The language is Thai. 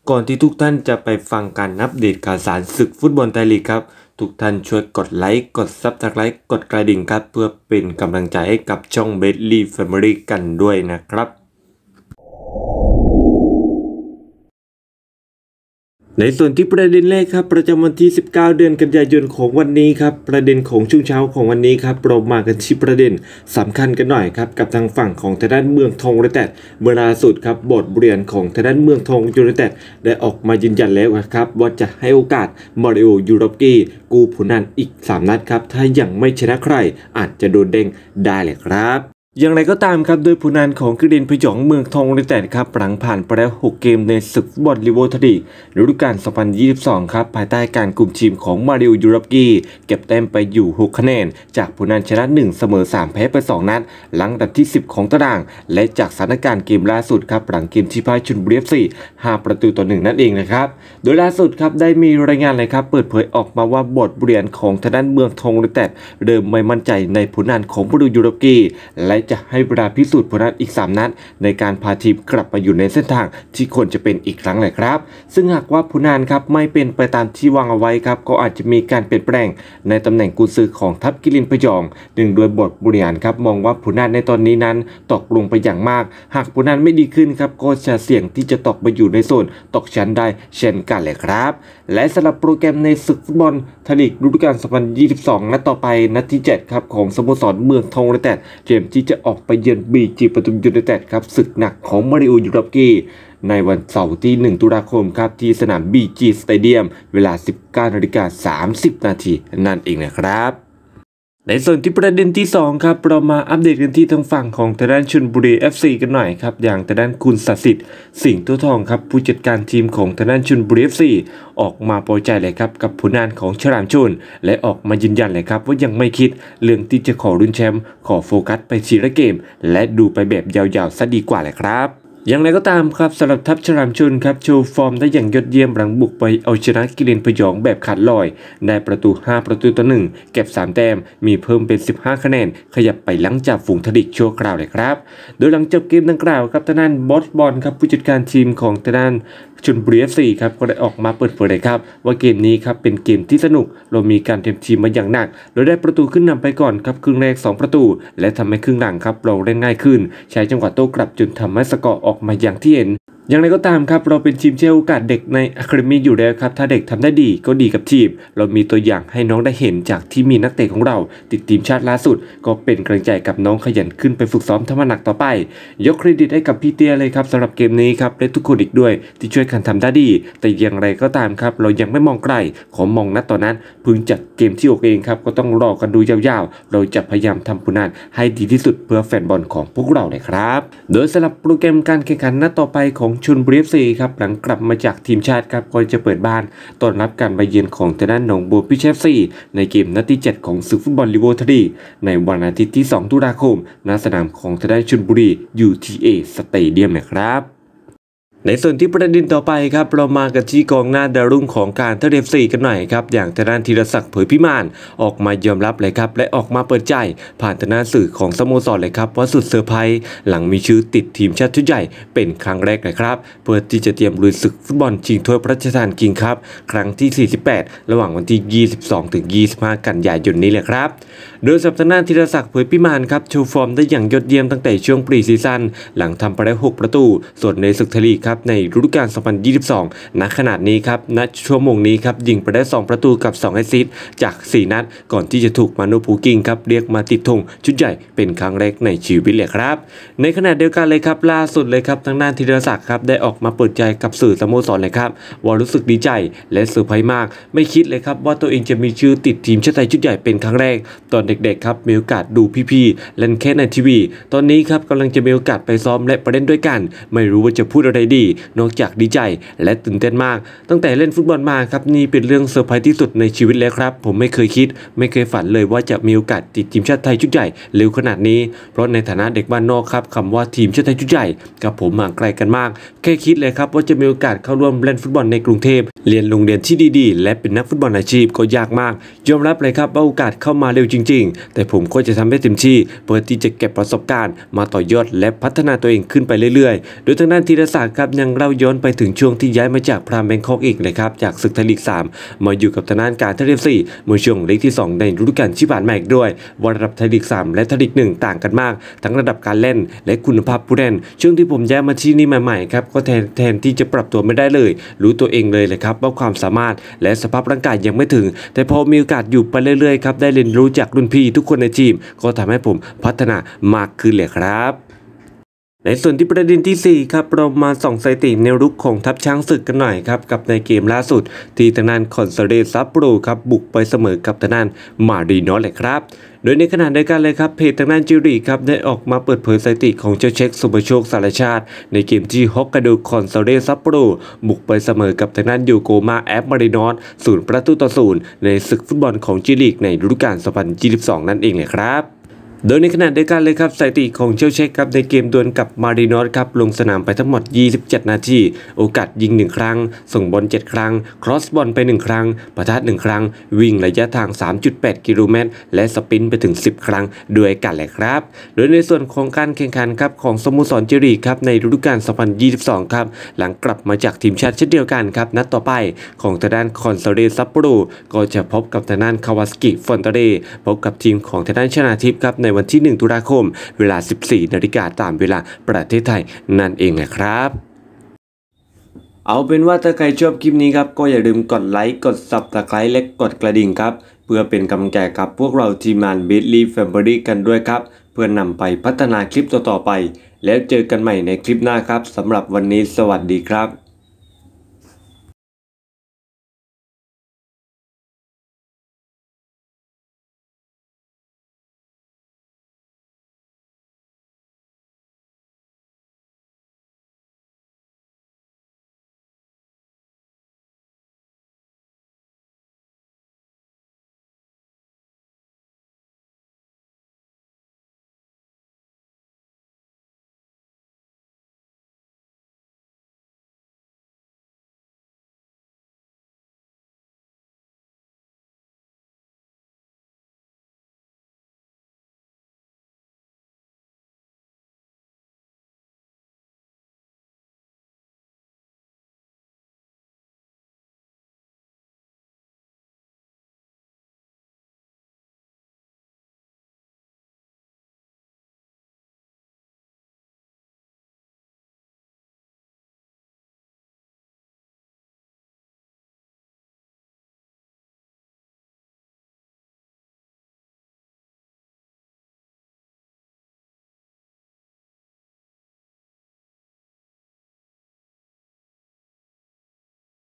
ก่อนที่ทุกท่านจะไปฟังการอัปเดตข่าวสารศึกฟุตบอลไทยลีกครับทุกท่านช่วยกดไลค์กดซับสไครต์กดกระดิ่งครับเพื่อเป็นกำลังใจให้กับช่องเบสลี่แฟมิลี่กันด้วยนะครับในส่วนที่ประเด็นแรกครับประจำวันที่19เดือนกันยายนของวันนี้ครับประเด็นของช่วงเช้าของวันนี้ครับเรามากันที่ประเด็นสำคัญกันหน่อยครับกับทางฝั่งของทางด้านเมืองทองยูไนเต็ดเมื่อล่าสุดครับบทเรียนของทางด้านเมืองทองยูไนเต็ดได้ออกมายืนยันแล้วครับว่าจะให้โอกาสมาริโอยูโรกี้กูผลนันอีก3นัดครับถ้ายังไม่ชนะใครอาจจะโดนเด้งได้เลยครับอย่างไรก็ตามครับโดยผลงานของกฤษพยองเมืองทองยูไนเต็ดครับหลังผ่านไปแล้ว6เกมในศึกฟุตบอลลีโวทลีฤดูกาล 2022 ครับภายใต้การคุมทีมของมาริโอยูโรกี้เก็บแต้มไปอยู่6คะแนนจากผลงานชนะ1เสมอ3แพ้ไป2นัดหลังอันดับที่10ของตารางและจากสถานการณ์เกมล่าสุดครับหลังเกมที่พ่ายชลบุรี FC 5 ประตูต่อ1นั่นเองนะครับโดยล่าสุดครับได้มีรายงานเลยครับเปิดเผยออกมาว่าบทเรียนของทางด้านเมืองทองยูไนเต็ดเริ่มไม่มั่นใจในผลงานของมาริโอยูโรกี้และจะให้เวลาพิสูจน์ผลงานอีก3นัดในการพาทีมกลับมาอยู่ในเส้นทางที่ควรจะเป็นอีกครั้งเลยครับซึ่งหากว่าผลงานครับไม่เป็นไปตามที่วางเอาไว้ครับก็อาจจะมีการเปลี่ยนแปลงในตำแหน่งกุนซือของทัพกฤษพยองดึงโดยบทบริหารครับมองว่าผลงานในตอนนี้นั้นตกลงไปอย่างมากหากผลงานไม่ดีขึ้นครับก็จะเสี่ยงที่จะตกไปอยู่ในโซนตกชั้นได้เช่นกันเลยครับและสำหรับโปรแกรมในศึกฟุตบอลไทยลีกฤดูกาล 2022 นัดต่อไปนัดที่7ครับของสโมสรเมืองทองยูไนเต็ดเตรียมที่จะออกไปเยือนBG ปทุมยูไนเต็ดครับศึกหนักของมาริโอยูโรกี้ในวันเสาร์ที่1ตุลาคมครับที่สนาม BG Stadium เวลา 19:30 นาทีนั่นเองนะครับในส่วนที่ประเด็นที่2ครับเรามาอัปเดตกันที่ทางฝั่งของทางด้านชลบุรี FC กันหน่อยครับอย่างทางด้านคุณศักดิ์สิทธิ์สิงห์ตัวทองครับผู้จัดการทีมของทางด้านชลบุรี FC ออกมาพอใจเลยครับกับผลงานของฉลามชลและออกมายืนยันเลยครับว่ายังไม่คิดเรื่องที่จะขอลุ้นแชมป์ขอโฟกัสไปทีละเกมและดูไปแบบยาวๆซะดีกว่าเลยครับอย่างไรก็ตามครับสำหรับทัพฉลามชลครับโชว์ฟอร์มได้อย่างยอดเยี่ยมหลังบุกไปเอาชนะกฤษพยองแบบขาดลอยได้ประตู5ประตูต่อ1เก็บ3แต้มมีเพิ่มเป็น15คะแนนขยับไปหลังจากฝูงทดิกชั่วคราวเลยครับโดยหลังจบเกมดังกล่าวครับทางด้านบอสบอลครับผู้จัดการทีมของทางด้านชลบุรี FC ครับก็ได้ออกมาเปิดเผยเลยครับว่าเกมนี้ครับเป็นเกมที่สนุกเรามีการเตรียมทีมมาอย่างหนักโดยได้ประตูขึ้นนำไปก่อนครับครึ่งแรก2ประตูและทำให้ครึ่งหลังครับเราเล่นง่ายขึ้นใช้จังหวะโต้กลับจนทำให้สกอร์ออกมาอย่างที่เห็นอย่างไรก็ตามครับเราเป็นทีมที่ให้โอกาสเด็กในอะคาเดมี่อยู่แล้วครับถ้าเด็กทำได้ดีก็ดีกับทีมเรามีตัวอย่างให้น้องได้เห็นจากที่มีนักเตะของเราติดทีมชาติล่าสุดก็เป็นกำลังใจกับน้องขยันขึ้นไปฝึกซ้อมทำหนักต่อไปยกเครดิตให้กับพี่เตี้ยเลยครับสำหรับเกมนี้ครับและทุกคนอีกด้วยที่ช่วยกันทำได้ดีแต่อย่างไรก็ตามครับเรายังไม่มองไกลขอมองนัดต่อนั้นพึงจากเกมที่6เองครับก็ต้องรอกันดูยาวๆเราจะพยายามทำผลงานให้ดีที่สุดเพื่อแฟนบอลของพวกเราเลยครับโดยสำหรับโปรแกรมการแข่งขันนัดต่อไปของชลบุรี FC ครับหลังกลับมาจากทีมชาติครับก็จะเปิดบ้านต้อนรับการไปเยือนของทางด้านหนองบัวพิช FC ในเกมนัดที่7ของศึกฟุตบอลลีโวทลีในวันอาทิตย์ที่2ตุลาคมณสนามของทางด้านชลบุรี UTA Stadium นะครับในส่วนที่ประเด็นต่อไปครับเรามากันที่กองหน้าดาวรุ่งของการท่าเรือ FC กันหน่อยครับอย่างทางด้านธีรศักดิ์เผยพิมานออกมายอมรับเลยครับและออกมาเปิดใจผ่านทางด้านสื่อของสโมสรเลยครับว่าสุดเซอร์ไพรส์หลังมีชื่อติดทีมชาติชุดใหญ่เป็นครั้งแรกเลยครับเพื่อที่จะเตรียมลุยศึกฟุตบอลชิงถ้วยพระราชทานคิงครับครั้งที่48ระหว่างวันที่22ถึง25กันยายนนี้เลยครับโดยสัปดาห์หน้าธีรศักดิ์เผยพิมานครับโชว์ฟอร์มได้อย่างยอดเยี่ยมตั้งแต่ช่วงปรีซีซั่นหลังทำไปได้6ประตูส่วนในศึกไทยลีกครับในฤดูกาล 2022 ณ ขนาดนี้ครับณ ชั่วโมงนี้ครับยิงไปได้2ประตูกับ2แอสซิสต์จาก4นัดก่อนที่จะถูกมาโนพูกิงครับเรียกมาติดธงชุดใหญ่เป็นครั้งแรกในชีวิตเลยครับในขณะเดียวกันเลยครับล่าสุดเลยครับทางด้านธีรศักดิ์ครับได้ออกมาเปิดใจกับสื่อสโมสรเลยครับว่ารู้สึกดีใจและเซอร์ไพรส์มากไม่คิดเลยครับว่าตัวเองจะมีชื่อติดทีมชาติไทยชุดใหญ่เป็นครั้งแรกตอนเด็กๆครับมีโอกาสดูพี่ๆเล่นแค่ในทีวีตอนนี้ครับกำลังจะมีโอกาสไปซ้อมและไปเล่นด้วยกันไม่รู้ว่าจะพูดอะไรดีนอกจากดีใจและตื่นเต้นมากตั้งแต่เล่นฟุตบอลมาครับนี่เป็นเรื่องเซอร์ไพรส์ที่สุดในชีวิตแล้วครับผมไม่เคยคิดไม่เคยฝันเลยว่าจะมีโอกาสติดทีมชาติไทยชุดใหญ่เร็วขนาดนี้เพราะในฐานะเด็กบ้านนอกครับคำว่าทีมชาติไทยชุดใหญ่กับผมห่างไกลกันมากแค่คิดเลยครับว่าจะมีโอกาสเข้าร่วมเล่นฟุตบอลในกรุงเทพเรียนโรงเรียนที่ดีๆและเป็นนักฟุตบอลอาชีพก็ยากมากยอมรับเลยครับว่าโอกาสเข้ามาเร็วจริงๆแต่ผมก็จะทำให้เต็มที่เพื่อที่จะเก็บประสบการณ์มาต่อยอดและพัฒนาตัวเองขึ้นไปเรื่อยๆโดยทางด้านธีรศักดิ์ครับยังเล่าย้อนไปถึงช่วงที่ย้ายมาจากพรามแบงคอกอีกเลยครับจากศึกไทยลีก3มาอยู่กับทางด้านการท่าเรือ4เมื่อช่วงลีกที่2ในฤดูกาลที่ผ่านมาอีกด้วยว่าระดับไทยลีก3และไทยลีก1ต่างกันมากทั้งระดับการเล่นและคุณภาพผู้เล่นช่วงที่ผมย้ายมาที่นี่ใหม่ๆครับก็แทนที่จะปรับตัวไม่ได้เลยรู้ตัวเองเลยแหละครับว่าความสามารถและสภาพร่างกายยังไม่ถึงแต่พอมีโอกาสอยู่ไปเรื่อยๆครับได้เรียนรู้จากรุ่นพี่ทุกคนในทีมก็ทำให้ผมพัฒนามากขึ้นเลยครับในส่วนที่ประเด็นที่4ครับเรามาส่องสถิติแนวรุกของทัพช้างศึกกันหน่อยครับกับในเกมล่าสุดที่ทางด้านคอนซาเลซัปโปโรครับบุกไปเสมอกับทางด้านมารีนอสเลยครับโดยในขณะเดียวกันเลยครับเพจทางด้านจิริครับได้ออกมาเปิดเผยสถิติของเจ้าเช็คสุภโชคสารชาติในเกมที่ฮอกไกโดคอนซาเลซัปโปโรบุกไปเสมอกับทางด้านยูโกมาแอฟมารีนอส0-0ในศึกฟุตบอลของจิริในฤดูกาล 2022 นั่นเองเลยครับโดยในขณะเดียวกันเลยครับสถิติของเจ้าเช็คครับในเกมดวลกับมารีนอสครับลงสนามไปทั้งหมด27นาทีโอกาสยิง1ครั้งส่งบอล7ครั้งครอสบอลไป1ครั้งปะทะ1ครั้งวิ่งระยะทาง 3.8 กิโลเมตรและสปรินต์ไปถึง10ครั้งด้วยกันเลยครับโดยในส่วนของการแข่งขันครับของสโมสรจิริครับในฤดูกาล 2022 ครับหลังกลับมาจากทีมชาติเช่นเดียวกันครับนัดต่อไปของทางด้านคอนซาเลซัปโปโรก็จะพบกับทางด้านคาวาสกิฟอนเตเรพบกับทีมของทางด้านชนาทิพย์ครับในวันที่1ตุลาคมเวลา 14 นาฬิกาตามเวลาประเทศไทยนั่นเองนะครับเอาเป็นว่าถ้าใครชอบคลิปนี้ครับก็อย่าลืมกดไลค์กด Subscribe และกดกระดิ่งครับเพื่อเป็นกำลังใจกับพวกเราทีมงาน Bitly Family กันด้วยครับเพื่อนำไปพัฒนาคลิปต่อๆไปแล้วเจอกันใหม่ในคลิปหน้าครับสำหรับวันนี้สวัสดีครับ